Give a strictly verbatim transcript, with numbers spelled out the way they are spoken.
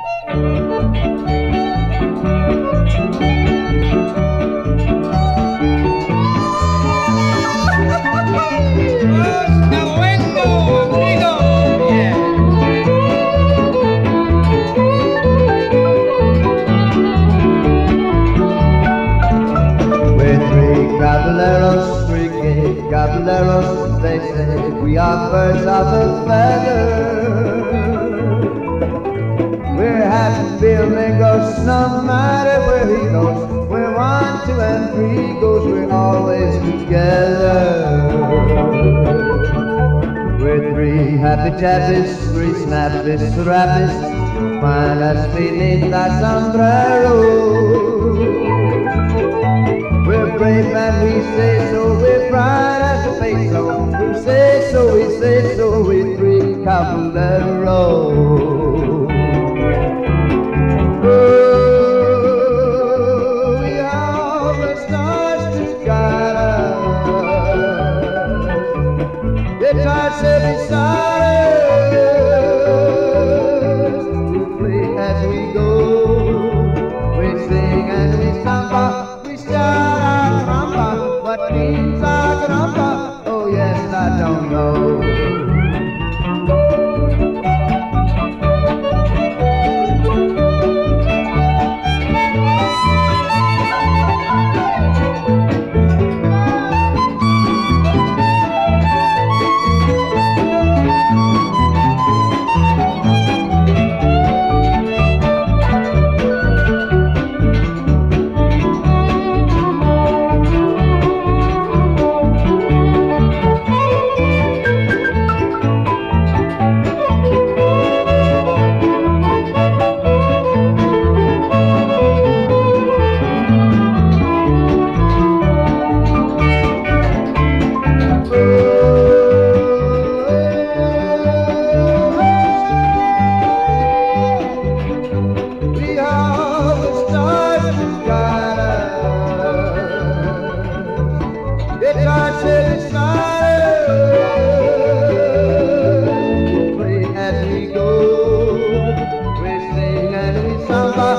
Caballeros, three gay caballeros, they say we are birds of a feather. We're happy flamingos no matter where he goes. We're one, two, and three goes, we're always together. We're three happy chappies, three snappy strappies. You'll find us beneath our sombrero. We're brave and we say so, we're bright as a face so. We say so, we say so, we three caballeros. Oh, we are the stars to guide us. Guitars sit beside us. We play as we go. We sing and we samba, we shout. What means our grandpa? Oh yes, I don't know. Play as we go, we sing and we samba.